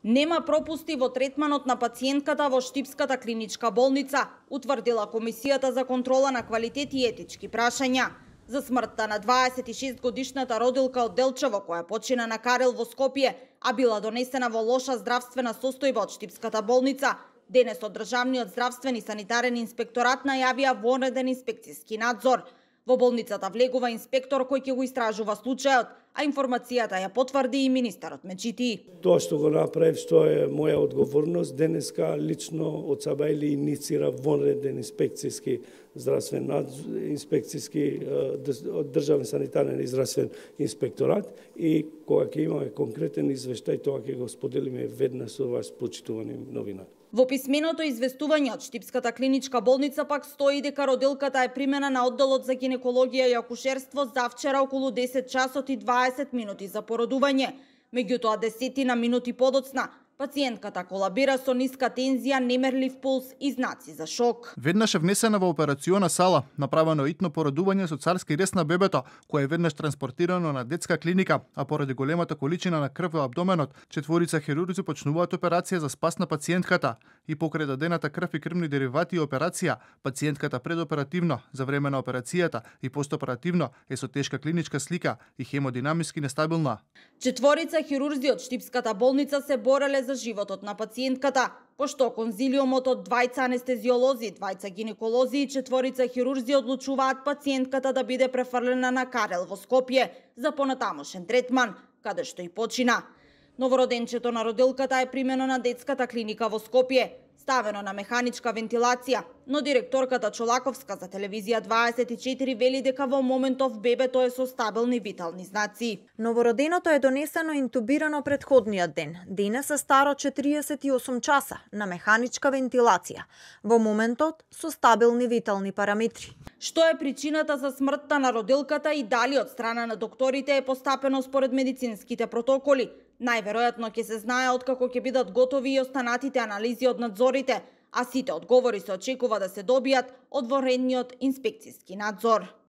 Нема пропусти во третманот на пациентката во Штипската клиничка болница, утврдила Комисијата за контрола на квалитет и етички прашања. За смртта на 26-годишната родилка од Делчево, која почина на Карел во Скопје, а била донесена во лоша здравствена состојба од Штипската болница, денес од Државниот здравствен и санитарен инспекторат најавија вонреден инспекцијски надзор. Во болницата влегува инспектор кој ќе го истражува случајот, а информацијата ја потврди и министерот Мечити. Тоа што го направив, што е моја одговорност, денеска лично од Сабајли иницира вонреден инспекцијски здравствен инспекцијски државен санитарен и здравствен инспекторат, и кога ќе имаме конкретен извештај, тоа ќе го споделиме веднаш со вас, почитувани новинари. Во писменото известување од Штипската клиничка болница пак стои дека родилката е примена на одделот за гинекологија и акушерство завчера околу 10 часот и 20 минути за породување. Меѓутоа, десетина минути подоцна, пациентката колабира со ниска тензија, немерлив пулс и знаци за шок. Веднаш е внесена во операциона сала, направено итно породување со царски рез на бебето, кое е веднаш транспортирано на детска клиника, а поради големата количина на крв во абдоменот, четворица хирурзи почнуваат операција за спас на пациентката. И покрај дадената крв и крвни деривати и операција, пациентката предоперативно, за време на операцијата и постоперативно е со тешка клиничка слика и хемодинамиски нестабилна. Четворица хирурзи од Штипската болница се бореле за животот на пациентката, пошто конзилиумот од двајца анестезиолози, двајца гинеколози и четворица хирурзи одлучуваат пациентката да биде префрлена на Карел во Скопје за понатамошен третман, каде што и почина. Новороденчето на родилката е примено на детската клиника во Скопје, ставено на механичка вентилација, но директорката Чолаковска за телевизија 24 вели дека во моментов бебето е со стабилни витални знаци. Новороденото е донесено интубирано претходниот ден. Денес е старо 48 часа на механичка вентилација. Во моментот со стабилни витални параметри. Што е причината за смртта на родилката и дали од страна на докторите е постапено според медицинските протоколи? Најверојатно ќе се знае откако ќе бидат готови и останатите анализи од надзорите, а сите одговори се очекува да се добијат од воредниот инспекцијски надзор.